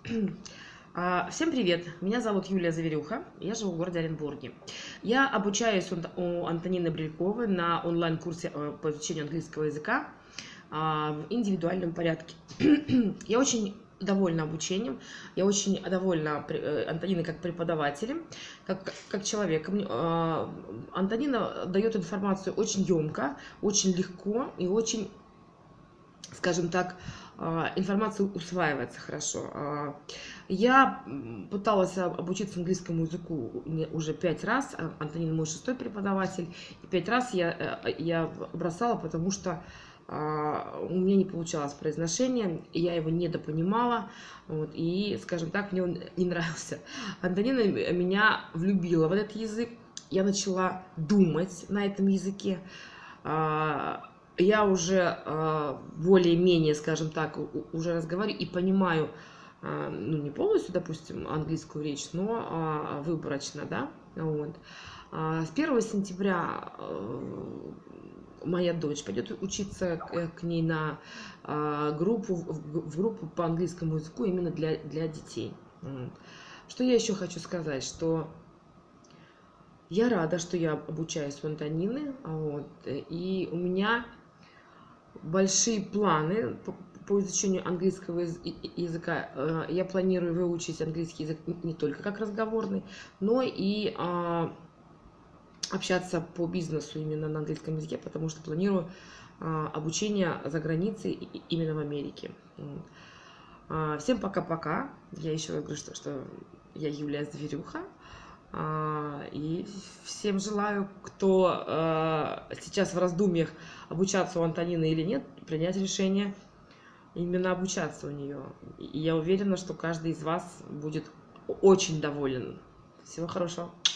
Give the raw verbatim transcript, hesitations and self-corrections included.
А, Всем привет! Меня зовут Юлия Заверюха, я живу в городе Оренбурге. Я обучаюсь у Ан- у Антонины Брильковой на онлайн-курсе э, по изучению английского языка а, в индивидуальном порядке. Я очень довольна обучением, я очень довольна при- э, Антониной как преподавателем, как, как человеком. А, Антонина дает информацию очень емко, очень легко и очень, скажем так, а, информация усваивается хорошо. А, Я пыталась обучиться английскому языку уже пять раз. А, Антонина мой шестой преподаватель. И пять раз я, э, я бросала, потому что а, у меня не получалось произношение, и я его недопонимала. Вот, и, скажем так, мне он не нравился. Антонина меня влюбила в этот язык. Я начала думать на этом языке. А, я уже а, более-менее, скажем так, уже разговариваю и понимаю, а, ну, не полностью, допустим, английскую речь, но а, выборочно, да, вот. А, С первого сентября э, моя дочь пойдет учиться к, к ней на а, группу, в, в группу по английскому языку именно для, для детей. Вот. Что я еще хочу сказать, что я рада, что я обучаюсь у Антонины, вот, и у меня большие планы по, по изучению английского языка. Э, Я планирую выучить английский язык не только как разговорный, но и а, общаться по бизнесу именно на английском языке, потому что планирую а, обучение за границей именно в Америке. Вот. А, Всем пока-пока. Я еще раз говорю, что, что я Юлия Зверюха. А, И всем желаю, кто э, сейчас в раздумьях, обучаться у Антонины или нет, принять решение именно обучаться у нее. И я уверена, что каждый из вас будет очень доволен. Всего хорошего.